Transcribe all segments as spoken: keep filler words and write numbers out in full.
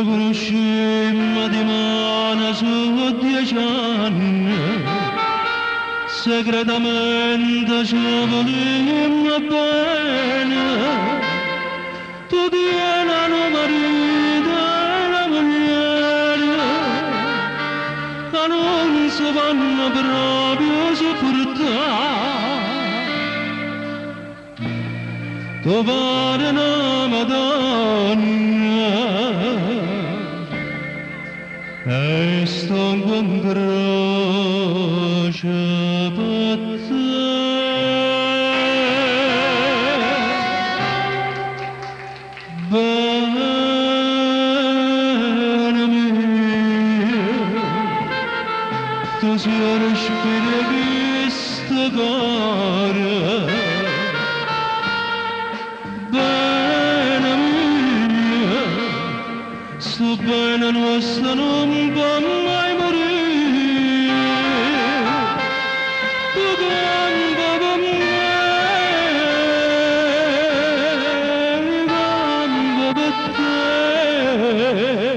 conoscemmo di mano su dieci anni, segretamente ci volemmo bene, tu tieni marito e la moglie, che non si vanno proprio sopportare, tu pare una Madonna, e sto in croce per te. Bene mio, tu sei respiro questo cuore. Bene mio, sto bene nostra non può mai morire. Tu campa con me, campa per te.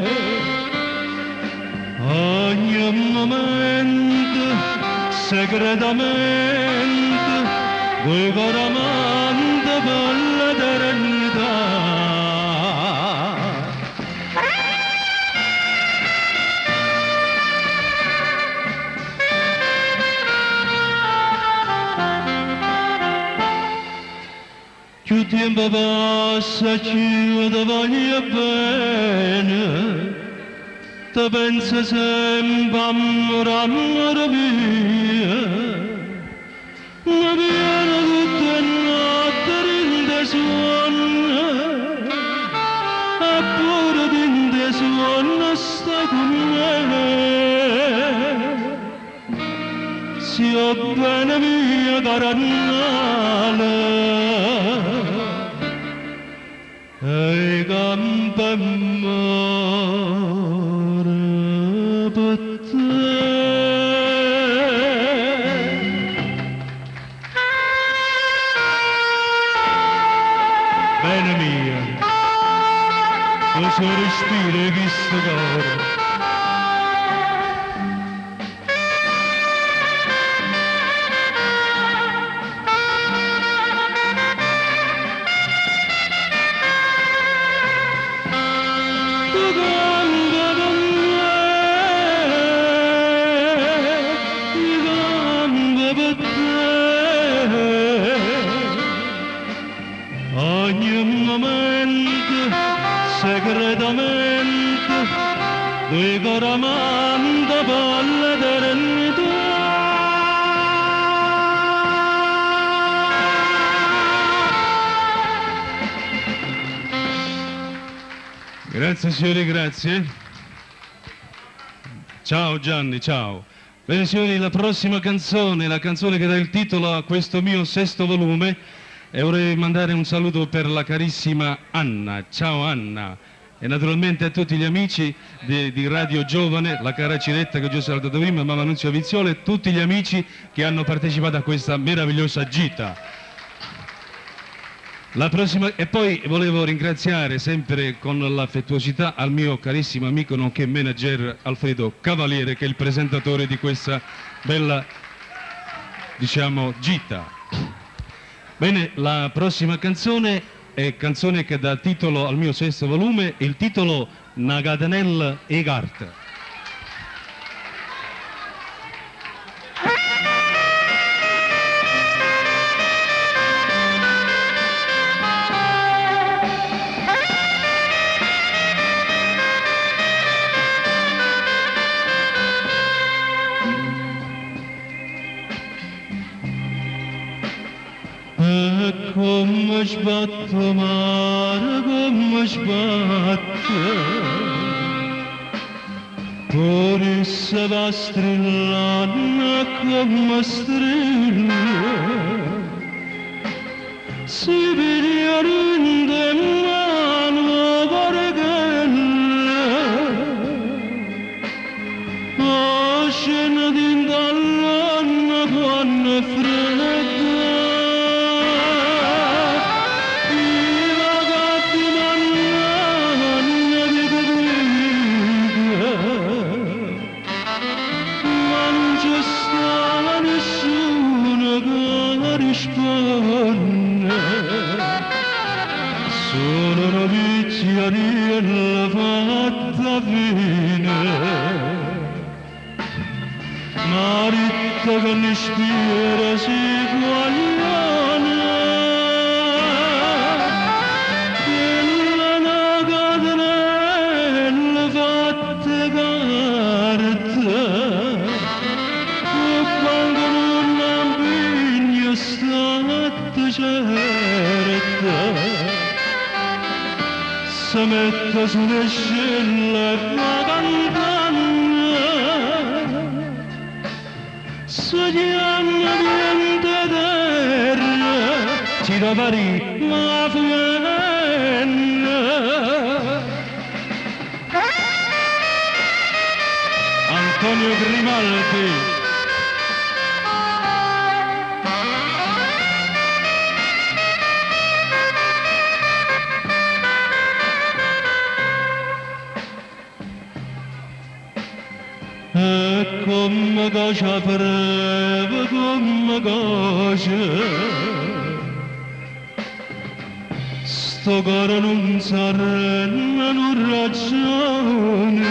Ogni momento, segretamente, due coramante per l'eternità. Più tempo passa, più ti voglio bene, ti penso sempre, amore, amore mio, mi viene tutte notte rinde sonno, eppure rinde sonno stai con me, sia bene mia carannale. Ei campa amore per te. Bene mia, tu sei respiro questo cuore. Segretamente, due coramante per l'eternità. Grazie signori, grazie. Ciao Gianni, ciao. Bene signori, la prossima canzone, la canzone che dà il titolo a questo mio sesto volume, e vorrei mandare un saluto per la carissima Anna. Ciao Anna. E naturalmente a tutti gli amici di, di Radio Giovane, la cara Cinetta che ho già salutato prima, mamma Nunzia Viziola e tutti gli amici che hanno partecipato a questa meravigliosa gita. La prossima, e poi volevo ringraziare sempre con l'affettuosità al mio carissimo amico nonché manager Alfredo Cavaliere, che è il presentatore di questa bella, diciamo, gita. Bene, la prossima canzone è canzone che dà titolo al mio sesto volume, il titolo Nagadanel e Gart. Come sbatto mare, come sbatto, Porisse va strillando come strilla, si pigliano in mano varghella, oh scena di dall'anno quando è fredda. I ragazzi mannaggia di capire sta che ne spira si guagliona, quella una catenella fatta carta, e quando non ambigno stata certa, si mette sulle scelle e va cantando, si chiama niente terra, ci da pari ma fienna. Antonio Grimaldi. E come cosa breve, come cosa, sto coro non s'arrenna, non ragione,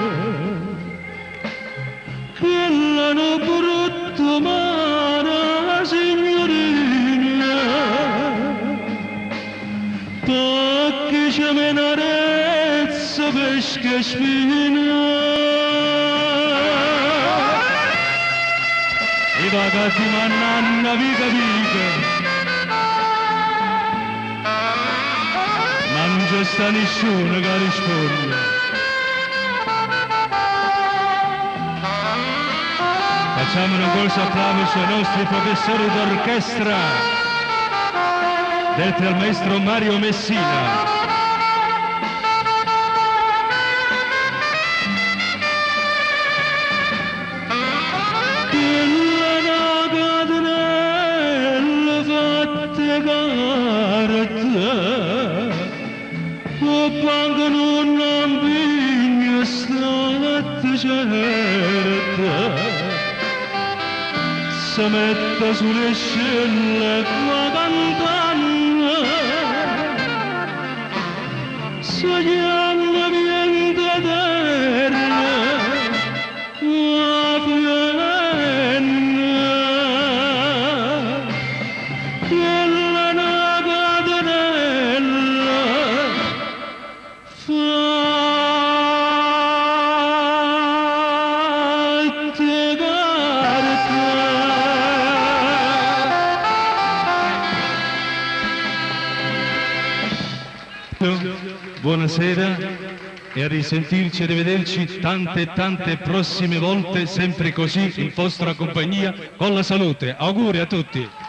che l'hanno brutto mare, signorina, perché c'è menarezza, pesca e spina. I ragazzi mannanna vica vica, ma non c'è sta nessuno che risponde. Facciamo un grosso applauso ai nostri professori d'orchestra, detti al maestro Mario Messina. Si mette sulle scelle e va cantando, si chiama niente terra, ma fienna, quella una catenella buonasera e a risentirci e rivederci tante e tante prossime volte, sempre così in vostra compagnia, con la salute. Auguri a tutti!